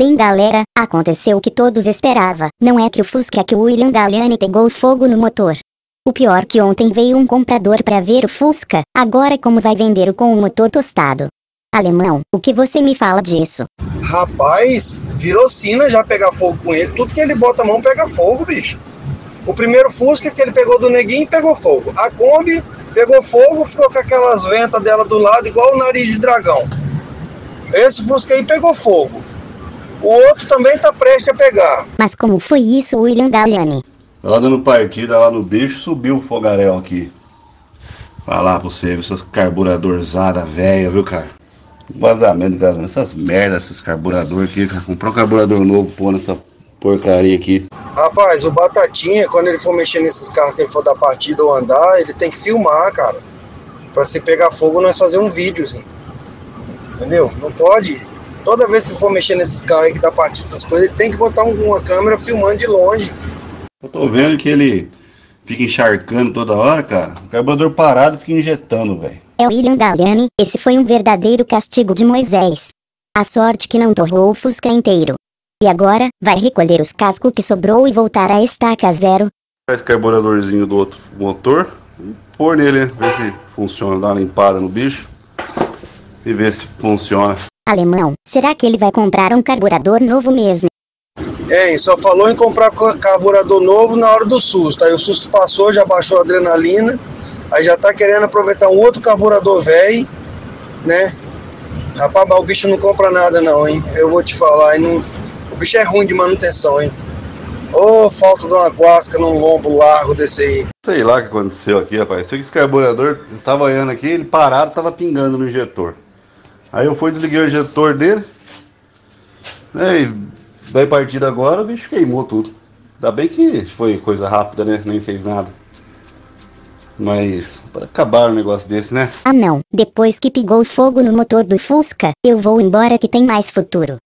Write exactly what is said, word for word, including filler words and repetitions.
Bem galera, aconteceu o que todos esperavam. Não é que o Fusca que o William Galliani pegou fogo no motor. O pior que ontem veio um comprador para ver o Fusca, agora como vai vender o com o motor tostado? Alemão, o que você me fala disso? Rapaz, virou sina já pegar fogo com ele. Tudo que ele bota a mão pega fogo, bicho. O primeiro Fusca que ele pegou do neguinho pegou fogo. A Kombi pegou fogo, ficou com aquelas ventas dela do lado igual o nariz de dragão. Esse Fusca aí pegou fogo. O outro também tá prestes a pegar. Mas como foi isso, William Galliani? Lá dando partida lá no bicho, subiu o fogaréu aqui. Falar pra você, essas carburadorzadas velha, viu, cara? Vazamento de gasolina, essas merdas, esses carburadores aqui, cara. Comprar um carburador novo, pô, nessa porcaria aqui. Rapaz, o Batatinha, quando ele for mexer nesses carros que ele for dar partida ou andar, ele tem que filmar, cara. Pra se pegar fogo, nós fazer um vídeo, assim. Entendeu? Não pode. Toda vez que for mexer nesses carros aí que dá partida, essas coisas, ele tem que botar uma câmera filmando de longe. Eu tô vendo que ele fica encharcando toda hora, cara. O carburador parado fica injetando, velho. É o William Galliani, esse foi um verdadeiro castigo de Moisés. A sorte que não torrou o Fusca inteiro. E agora, vai recolher os cascos que sobrou e voltar a estaca zero. Faz o carburadorzinho do outro motor, pôr nele, né? Ver se funciona, dar uma limpada no bicho e ver se funciona. Alemão, será que ele vai comprar um carburador novo mesmo? É, só falou em comprar carburador novo na hora do susto. Aí o susto passou, já baixou a adrenalina. Aí já tá querendo aproveitar um outro carburador velho, né? Rapaz, mas o bicho não compra nada não, hein? Eu vou te falar, hein? Não... O bicho é ruim de manutenção, hein? Ô, oh, falta de uma guasca num lombo largo desse aí. Sei lá o que aconteceu aqui, rapaz. Sei que esse carburador, eu tava olhando aqui, ele parado, tava pingando no injetor. Aí eu fui, desliguei o injetor dele. Aí, daí partida agora, o bicho queimou tudo. Ainda bem que foi coisa rápida, né? Nem fez nada. Mas, para acabar um negócio desse, né? Ah não, depois que pegou fogo no motor do Fusca, eu vou embora que tem mais futuro.